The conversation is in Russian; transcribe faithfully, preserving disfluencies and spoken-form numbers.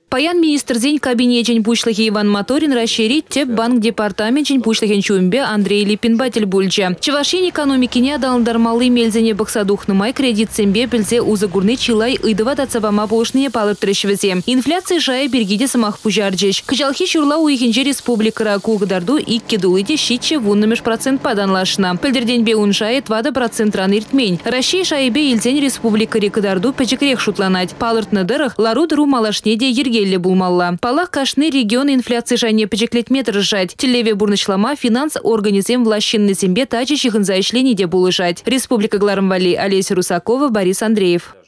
Паян министр зень кабинет жень бушлахи Иван Моторин расширить теп банк департамент жень бушлахин чумбе Андрей Липинбатель бульча. Чевашин экономики не адалындар малы мельзене баксадухнымай кредит сембе пельзе узагурны чилай ыдыва тацабама болшные палыртырышвезе. Инфляция жая бергиде самах пужарджеш. Кыжалхи шурла уихинже республика кугдарду и кедулыде щитче вуннамеш процент паданлашна. Пельдерден бе уншает вада процент ран иртмень. Россия шайбе ильзень республика рекадарду печекрех шутланать. Палыртны дырых лару дыру малашнеде ерге булмалла. Палах кашны регион инфляции жане печеклет метр жать. Телеве бурнышлама финанс организем влащинны зембе тачи чихынзайшлене де булыжать. Республика Гларамвали, Олеся Русакова, Борис Андреев.